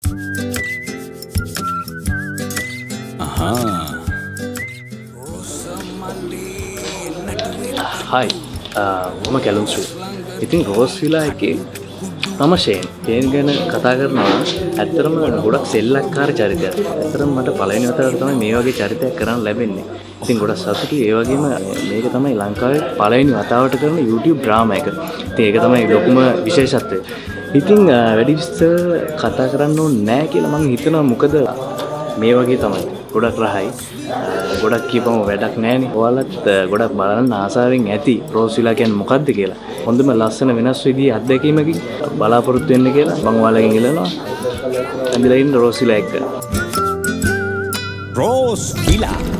Hi, මම කැලුම් ශ්‍රී. ඉතින් rose විලා එකේ මම ෂේන් ගැන කතා කරනවා. ඇත්තටම ගොඩක් සෙල්ලක්කාර චරිතයක්. ඇත්තටම මට පළවෙනි වතාවට තමයි මේ වගේ චරිතයක් කරන්න ලැබෙන්නේ. ඉතින් ගොඩක් සතුටුයි. ඒ වගේම මේක තමයි ලංකාවේ පළවෙනි වතාවට කරන YouTube drama එක. ඉතින් ඒක තමයි ලොකුම විශේෂත්වය. ඉතින් වැඩි විස්තර කතා කරන්න ඕනේ නැහැ කියලා මම හිතනවා. මොකද මේ වගේ තමයි. ගොඩක් රහයි. ගොඩක් කියපම වැඩක් නැහැනේ. ඔයාලත් ගොඩක් බලන්න ආසාවෙන් ඇති රෝස් විලා කියන්නේ මොකද්ද කියලා. හොඳම ලස්සන වෙනස් විදිහේ අත්දැකීමකින් බලාපොරොත්තු වෙන්න කියලා මම ඔයාලගෙන් ඉල්ලනවා. ඇඳලා ඉන්න රෝස් විලා එක්ක. රෝස් විලා